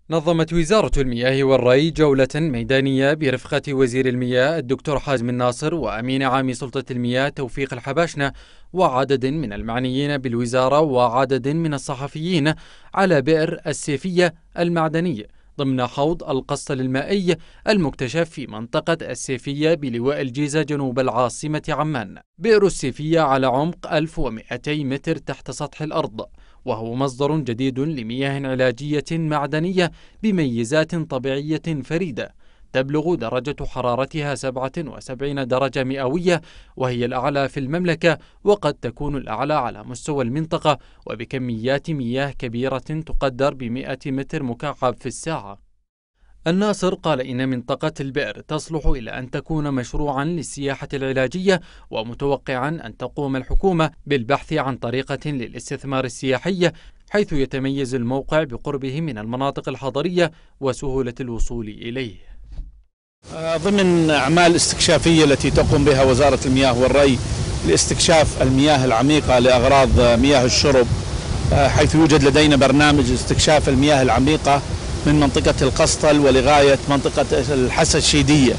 نظمت وزارة المياه والري جولة ميدانية برفقة وزير المياه الدكتور حازم الناصر وأمين عام سلطة المياه توفيق الحباشنة وعدد من المعنيين بالوزارة وعدد من الصحفيين على بئر السيفية المعدني ضمن حوض القصل المائي المكتشف في منطقة السيفية بلواء الجيزة جنوب العاصمة عمان. بئر السيفية على عمق 1200 متر تحت سطح الأرض، وهو مصدر جديد لمياه علاجية معدنية بميزات طبيعية فريدة تبلغ درجة حرارتها 77 درجة مئوية، وهي الأعلى في المملكة وقد تكون الأعلى على مستوى المنطقة، وبكميات مياه كبيرة تقدر ب100 متر مكعب في الساعة. الناصر قال إن منطقة البئر تصلح إلى أن تكون مشروعا للسياحة العلاجية، ومتوقعا أن تقوم الحكومة بالبحث عن طريقة للاستثمار السياحي، حيث يتميز الموقع بقربه من المناطق الحضرية وسهولة الوصول إليه. ضمن أعمال استكشافية التي تقوم بها وزارة المياه والري لاستكشاف المياه العميقة لأغراض مياه الشرب، حيث يوجد لدينا برنامج استكشاف المياه العميقة من منطقة القسطل ولغاية منطقة الحسا الشيدية،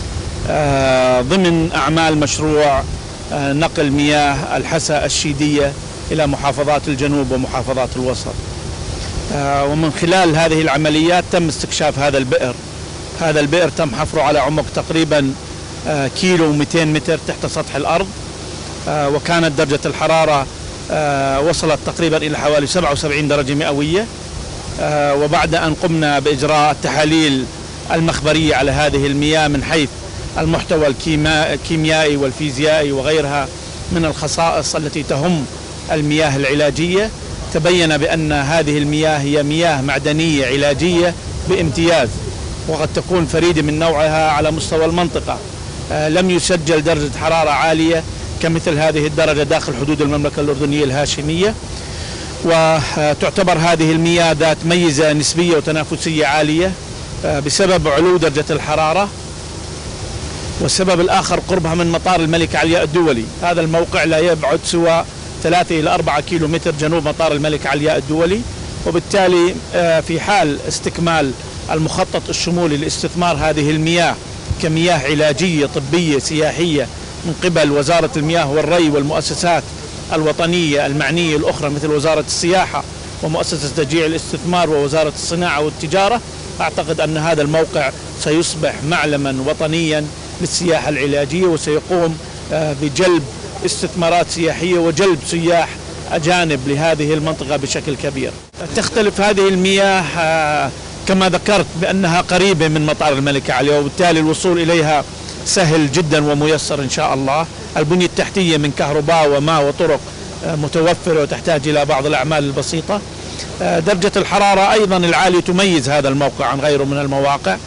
ضمن أعمال مشروع نقل مياه الحسا الشيدية إلى محافظات الجنوب ومحافظات الوسط. ومن خلال هذه العمليات تم استكشاف هذا البئر. هذا البئر تم حفره على عمق تقريبا كيلو 200 متر تحت سطح الأرض، وكانت درجة الحرارة وصلت تقريبا إلى حوالي 77 درجة مئوية. وبعد أن قمنا بإجراء التحاليل المخبرية على هذه المياه من حيث المحتوى الكيميائي والفيزيائي وغيرها من الخصائص التي تهم المياه العلاجية، تبين بأن هذه المياه هي مياه معدنية علاجية بامتياز، وقد تكون فريدة من نوعها على مستوى المنطقة. لم يسجل درجة حرارة عالية كمثل هذه الدرجة داخل حدود المملكة الأردنية الهاشمية، وتعتبر هذه المياه ذات ميزة نسبية وتنافسية عالية بسبب علو درجة الحرارة. والسبب الآخر قربها من مطار الملك علياء الدولي. هذا الموقع لا يبعد سوى 3 إلى 4 كيلو متر جنوب مطار الملك علياء الدولي، وبالتالي في حال استكمال المخطط الشمولي لاستثمار هذه المياه كمياه علاجية طبية سياحية من قبل وزارة المياه والري والمؤسسات الوطنية المعنية الأخرى مثل وزارة السياحة ومؤسسة تشجيع الاستثمار ووزارة الصناعة والتجارة، أعتقد أن هذا الموقع سيصبح معلما وطنيا للسياحة العلاجية، وسيقوم بجلب استثمارات سياحية وجلب سياح أجانب لهذه المنطقة بشكل كبير. تختلف هذه المياه كما ذكرت بأنها قريبة من مطار الملك علياء، وبالتالي الوصول إليها سهل جدا وميسر إن شاء الله. البنية التحتية من كهرباء وماء وطرق متوفرة وتحتاج إلى بعض الأعمال البسيطة. درجة الحرارة أيضا العالية تميز هذا الموقع عن غيره من المواقع،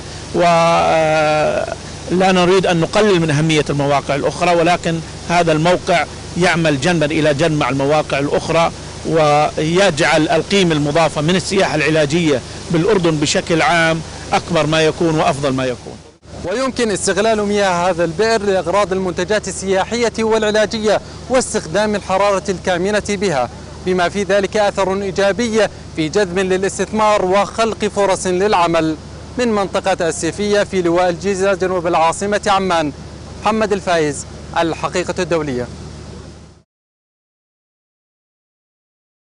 ولا نريد أن نقلل من أهمية المواقع الأخرى، ولكن هذا الموقع يعمل جنبا إلى جنب مع المواقع الأخرى، ويجعل القيمة المضافة من السياحة العلاجية بالأردن بشكل عام أكبر ما يكون وأفضل ما يكون. ويمكن استغلال مياه هذا البئر لإغراض المنتجات السياحية والعلاجية واستخدام الحرارة الكامنة بها، بما في ذلك أثر إيجابي في جذب للاستثمار وخلق فرص للعمل. من منطقة السيفية في لواء الجيزة جنوب العاصمة عمان، محمد الفايز، الحقيقة الدولية.